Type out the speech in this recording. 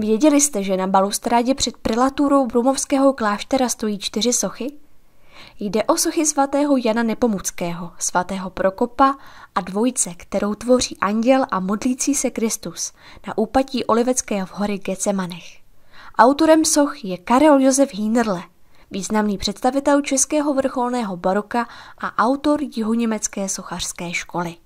Věděli jste, že na balustrádě před prelaturou Brumovského kláštera stojí 4 sochy? Jde o sochy svatého Jana Nepomuckého, svatého Prokopa a dvojice, kterou tvoří anděl a modlící se Kristus na úpatí Olivecké hory Getsemanech. Autorem soch je Karel Josef Hýnrle, významný představitel českého vrcholného baroka a autor jihoněmecké sochařské školy.